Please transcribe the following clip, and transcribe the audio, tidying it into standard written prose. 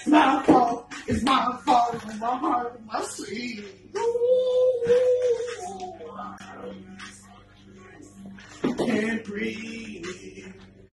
my fault. It's my fault. My heart, my sleeve. Can't breathe.